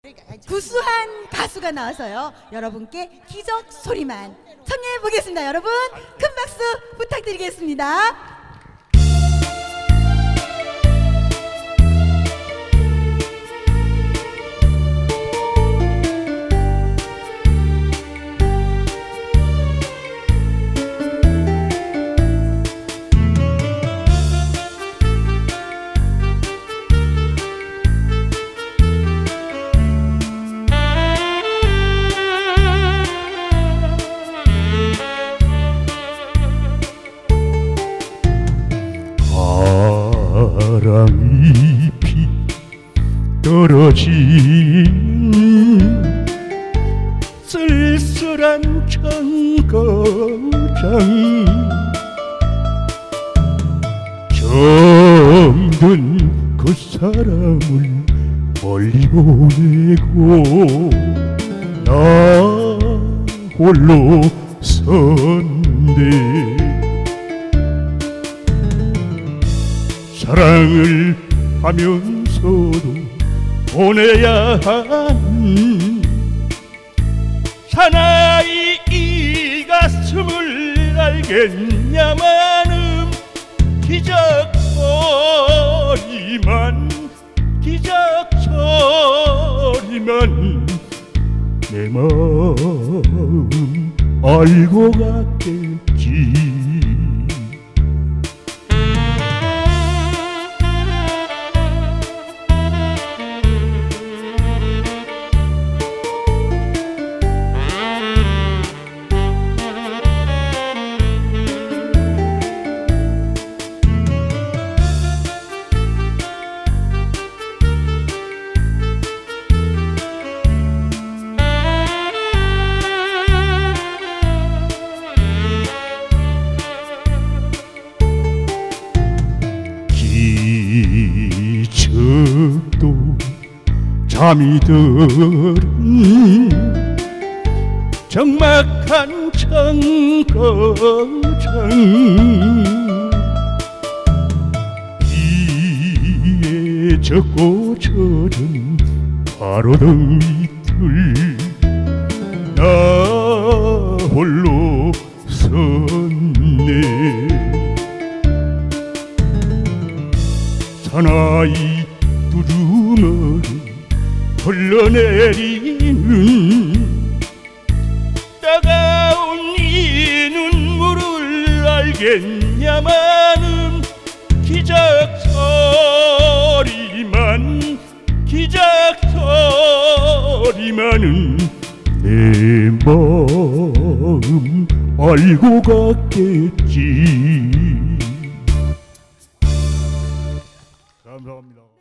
구수한 가수가 나와서요 여러분께 기적 소리만 청해 보겠습니다. 여러분 큰 박수 부탁드리겠습니다. 바람이 피 떨어지는 쓸쓸한 청거장 정든 그 사람을 멀리 보내고 나 홀로 선데 사랑을 하면서도 보내야 하는 사나이 이 가슴을 알겠냐마는 기적 소리만 내 마음 알고 갔겠지. 기적도 잠이 드는 적막한 청거장 비에 젖고 젖은 가로등 밑을 나 홀로 섰네. 사나이 두루마리 흘러내리는 따가운 이 눈물을 알겠냐마는 기적 소리만은 내 마음 알고 갔겠지. 감사합니다.